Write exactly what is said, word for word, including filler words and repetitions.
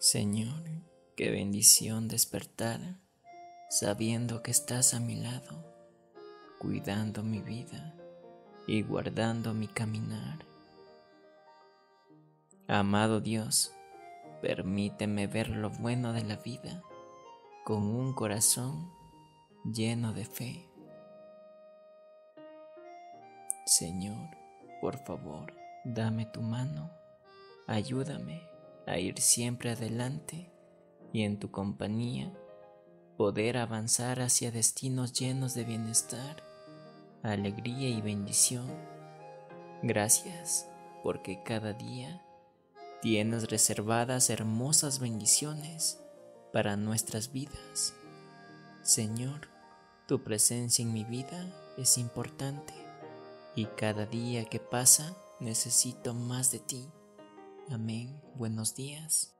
Señor, qué bendición despertar sabiendo que estás a mi lado, cuidando mi vida y guardando mi caminar. Amado Dios, permíteme ver lo bueno de la vida con un corazón lleno de fe. Señor, por favor, dame tu mano, ayúdame a ir siempre adelante y en tu compañía poder avanzar hacia destinos llenos de bienestar, alegría y bendición. Gracias, porque cada día tienes reservadas hermosas bendiciones para nuestras vidas. Señor, tu presencia en mi vida es importante y cada día que pasa necesito más de ti. Amén. Buenos días.